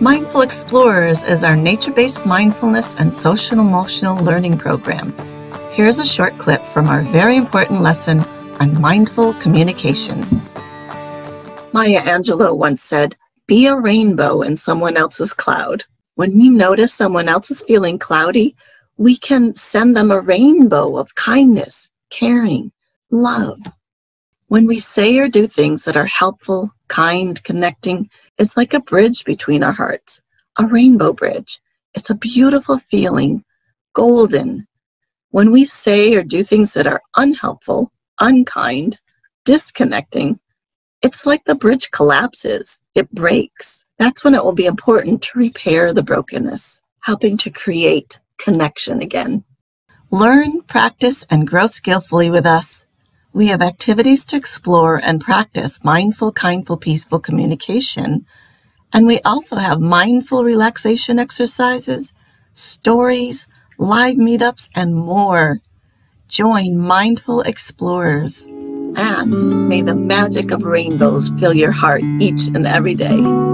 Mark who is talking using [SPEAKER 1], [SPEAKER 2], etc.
[SPEAKER 1] Mindful Explorers is our nature-based mindfulness and social-emotional learning program. Here's a short clip from our very important lesson on mindful communication. Maya Angelou once said, "Be a rainbow in someone else's cloud." When we notice someone else is feeling cloudy, we can send them a rainbow of kindness, caring, love. When we say or do things that are helpful, kind, connecting, it's like a bridge between our hearts, a rainbow bridge. It's a beautiful feeling, golden. When we say or do things that are unhelpful, unkind, disconnecting, it's like the bridge collapses, it breaks. That's when it will be important to repair the brokenness, helping to create connection again. Learn, practice, and grow skillfully with us. We have activities to explore and practice mindful, kindful, peaceful communication. And we also have mindful relaxation exercises, stories, live meetups, and more. Join Mindful Explorers. And may the magic of rainbows fill your heart each and every day.